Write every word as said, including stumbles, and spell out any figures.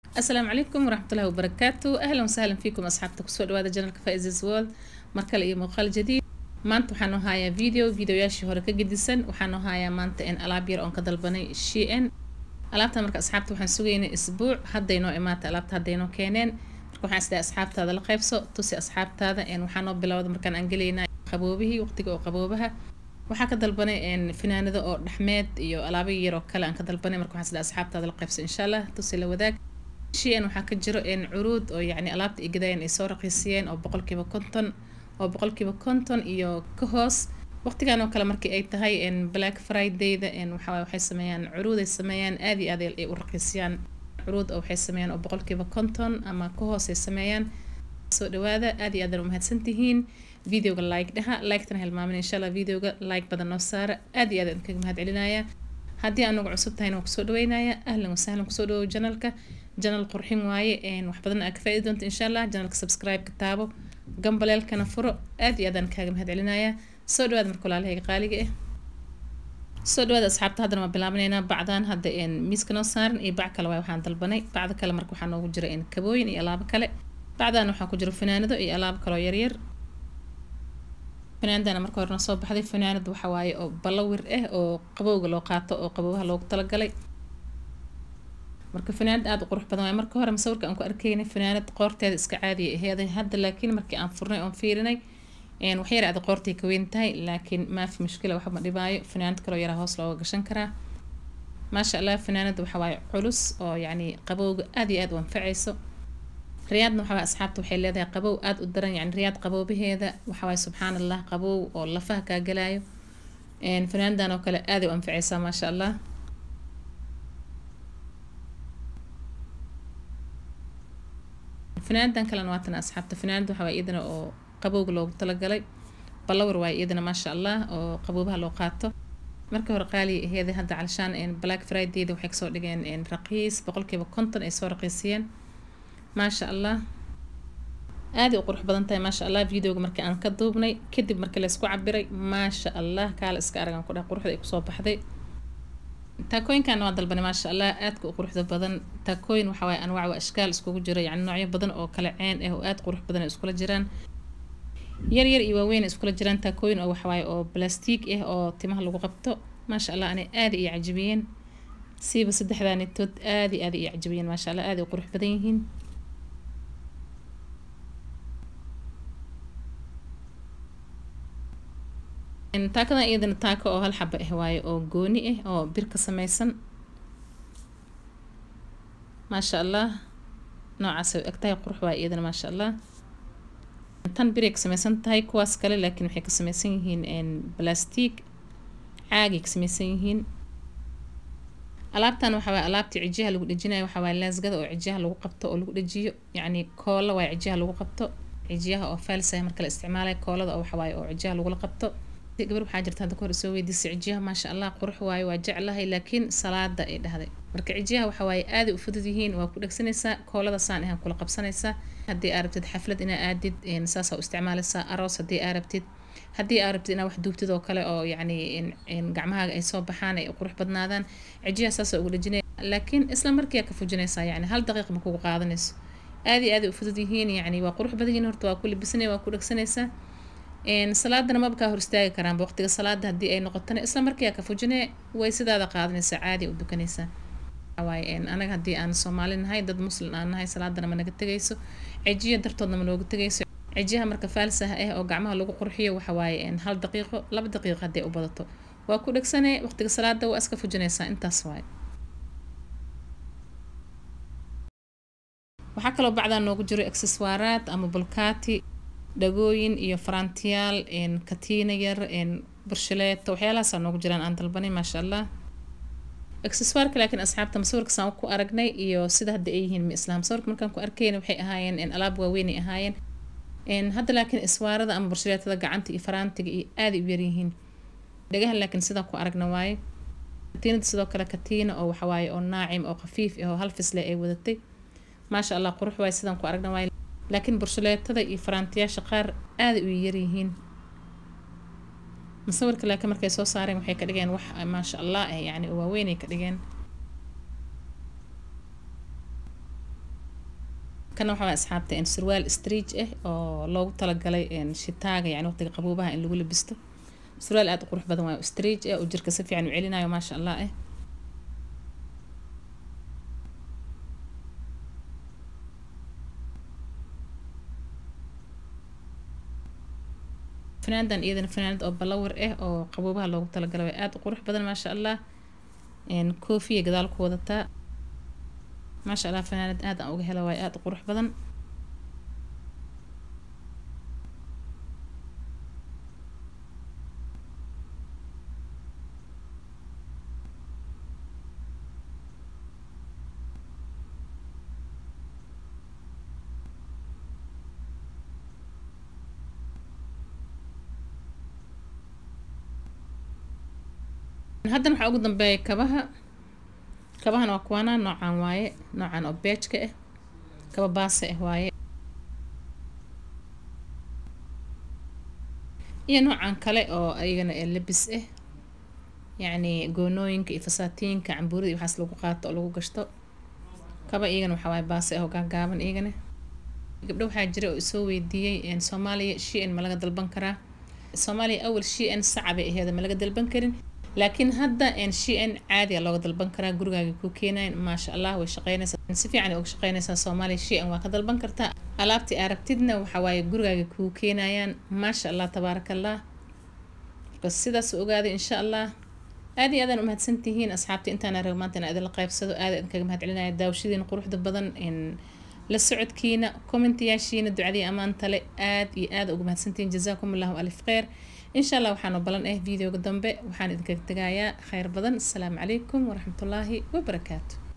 السلام عليكم ورحمة الله وبركاته. أهلا وسهلا فيكم أصحابتك سو دوادا جنرالك فايزز وورلد مركل iyo muuqaal jadiid. maanta waxaan noo hayaa video videoyaashii hore ka gedisan waxaan noo hayaa maanta in alaab yar oon ka dalbanay Shein. alaabta marka asxaabta waxaan sugaynay isbuuc hadday noo imaatay alaabta hadday noo keeneen marka waxaan isdaa asxaabtaada la qaybso tusi asxaabtaada in waxaan noo bilowda markaan aan galeynaa qaboobihii waqtiga oo qaboobaha waxaa ka dalbanay in finaanado oo dhaxmeed iyo alaabo yar oo kale aan ka dalbanay marka waxaan isdaa asxaabtaada la qaybso insha Allah tusi la wadaag. Shein waxaa ka jiro in curuud oo yacni alaabta ay gadayeen ay soo raqiisiyeen oo boqolkiiba konton oo boqolkiiba konton iyo ka hoos waqtigan oo kale markii ay tahay in Black Friday-da in waxa waxay sameeyaan curuud ay sameeyaan aad iyo aad ay u raqiisiyaan curuud oo waxay sameeyaan oo boqolkiiba konton ama ka hoos ay sameeyaan soo dhawaada aad iyo aad u mahadsantihiin videoga like dhaha like-tana hilmaamin insha Allah videoga like badan noo saara aad iyo aad kaga mahad celinaya haddii aanu cusub tahay inuu kusoo dhaweynaya ahlan wa sahlan kusoo dhawo channelka channel qurxin waaye een wax badan aad ka faa'iido doonto insha Allah channelka subscribe ka taabo gambaleelkana furo aad iyo aad aan kaaga mahad celinaya soo dhawaad marka walaalahayga qaaliga ah soo dhawaad asxaabta hadana ma bilaabaneynaa bacdan hadda een miiska noo saaran iyo bac kale waxaan dalbanay bacda kale marka waxaa noogu jira in kabooyin iyo alaabo kale bacdan waxaa ku jira finaanado iyo alaabo kale oo yar yar finaanadana marka hore soo baxday finaanad waxa waaye oo balawir ah oo qabowga loo qaato oo qabowga loogu talagalay marka finaanad aad u qurux badan way marka hore sawirka aan ku arkaynay finaanad qoorteeda iska caadi ah heeday hadda laakiin markii aan furnay oo fiirinay een wax yar aad qoortay ka weyn tahay laakiin ma fi mushkila waxa ma dhibaayo finaanad kale yar hoos looga gashan karaa ma sha Allah finaanad waxa waaye culus oo yacni qabowga aad iyo aad u anfacayso riyaadna waxa asxaabtu waxay leedahay qabow aad u daran yacni riyaad qabowbaheeda waxa waaye subxaanallah qabow oo lafaha ka galaayo een finaanadan oo kale aad u anfacaysa ma sha Allah finaanadan kale waatan asxaabta finaanad waxa waaye idina oo qabowga loogu talagalay balawr waaye idina ma sha Allah oo qabowbaha loo qaato marka hore qaali aheeday hadda calashaan in Black Friday-da waxay soo dhigeen in raqiis boqolkiiba konton ay soo raqiisiyeen ما شاء الله aad u qurux badan tahay ma sha Allah videoga markii aan ka duubnay kadib markii la isku cabiray ma sha Allah kaal iska aragan ku dhax quruxda ay ku soo baxday taakooyinkan waa dalbanay ma sha Allah aad ku quruxda badan taakooyin waxa way anwaac wa ashkaal isku jira yani noocyo badan oo kala ceen ah oo aad qurux badan isku la jiraan yar yar iyo waaweyn isku la jiraan taakooyin oo waxa way oo plastic ah oo timaha lagu qabto ma sha Allah ani aad iyo cajibiyeen siiba saddexdan tood aad iyo aad iyo cajibiyeen ma sha Allah aad u qurux badan yihiin in taakada iyadana taako oo hal xabba ah waaye oo gooni ah oo bir ka samaysan ma sha Allah noocaas ay agtahay qurux waa iyadana ma sha Allah tan bir ka samaysan tahay kuwaas kale laakiin waxay ka samaysan yihiin in plastic caagi ka samaysan yihiin alaabtan waxa waa alaabta cijiyaha lagu dhajinayo waxa waa laasgada oo cijiyaha lagu qabto oo lagu dhajiyo yacni koola waa cijiyaha lagu qabto cijiyaha oo falsa marka la isticmaalayo koolada oo waxa waaye oo cijiyaha lagu qabto gabar waxaa jirta hadda kor soo weydiisay cijiyaha ma sha Allah qurux waayo waa jeclahay laakiin salaada ay dhahday marka cijiyaha waxa waaye aad u fudud yihiin waa ku dhagsanaysaa koolada saan ahaan kula qabsanaysaa haddii aad rabtid xaflad ina aadid in saas u isticmaalaysaa aroos haddii aad rabtid haddii aad rabtid ina wax duubtid oo kale oo yacni in gacmahaaga ay soo baxaan ay qurux badnaadaan cijiyaha saas ugu dhajinay laakiin isla markii ka fujinaysaa yacni hal daqiiqo ma kugu qaadanayso aad iyo aad u fudud yihiin yacni waa qurux badan yihiin horta waa ku libisanay waa ku dhagsanaysaa in salaadana ma baka hor istaagi karaan waqtiga salaada hadii ay noqotana isla markii ka fujinay way sidaada qaadanaysa caadi u dukanaysa waay in anaga hadii aan Soomaalinahay dad muslim aan nahay salaadana ma naga tagayso cijiya dartoodna ma nooga tagayso cijiyaha marka falsaha ah oo gacmaha lagu qurxiyo waxa waaye in hal daqiiqo laba daqiiqo hadii u badato waa ku dhagsanay waqtiga salaada waa iska fujinaysa intaas waay waxa kale oo bacdan noogu jiro accessoires ama bulkaati dhagooyin iyo farantiyaal in katiina yar in burshaleeto waxyaalahaas noogu jiraan aan dalbanay ma sha Allah accessoire laakiin asxaabta masawirka saan ku aragnay iyo sida hadda ay yihiin islaam sawirka markaan ku arkayna waxay ahaayeen in alaab waaweyn ay ahaayeen in hadda laakiin iswaarada ama burshaleetada gacanta iyo farantiga iyo aad u yar yihiin dhagaha laakiin sida ku aragna waaye katiinada sidoo kale katiina oo waxa waaye oo naacim oo khafiif ah oo hal fisle ay wadatay ma sha Allah qurux waaye sidan ku aragna waaye laakiin burshaleetada iyo farantiyaasha qaar aad u yar yihiin masawirka laakiin markay soo saareen waxay ka dhigeen wax ma sha Allah ah yani waaweyn ay ka dhigeen kana waxa asxaabta in surwaal stretch ah oo loogu talagalay in shitaaga yani waqtiga qaboobaha in lagu labisto surwaal aad u qurux badan waa stretch ah oo jirka si fiican u celinayo ma sha Allah eh فنانdan iyadana fanaanad oo balawar ah oo qaboobaha loogu talagalay aad u qurux badan ma sha Allah in koofiya gadaal ku wadata ما شاء الله فنانة آد أو جهلا ويات قروح بدن هذا نحن أقول ضمن كبها كبهنا وكوانا نوعان واي نوعان او بيجك اه كبا باسه اه واي iyo noocan kale oo ayagana labis ah yani goonooyinka iyo fasaatiinka cambuurida iyo waxaas lagu qaato oo lagu gashto kaba iyagana waxa waay baas ah oo gaagaaban iyagana gabdho waxa jira oo soo weydiiyay in Soomaaliya Shein ma laga dalban karaa Soomaaliya awal Shein sacab ah ma laga dalban karin laakiin hadda in Shein caadi ah looga dalban karaa gurigaaga ku keenayn ma sha Allah way shaqeynaysaa si fiican uga shaqeynaysaa Soomaaliya Shein waa ka dalban kartaa alaabti aragtidna waxa waay gurigaaga ku keenayaan ma sha Allah tabarakallah bas sidaas ogaaday insha Allah aad iyo aad u mahadsantihiin asxaabta intaan arag maanta in aad la qaybsado aad aan kaga mahadcelinayaa daawashadiina quruxda badan in la socodkiina commentayaashiina ducadii amaanta le aad iyo aad ugu mahadsantihiin jazaakumullahu alif khair insha Allah waxaan balan ah video dambe waxaan idinkaga tagayaa khayr badan assalaamu calaykum wa rahmatullaahi wa barakaatuh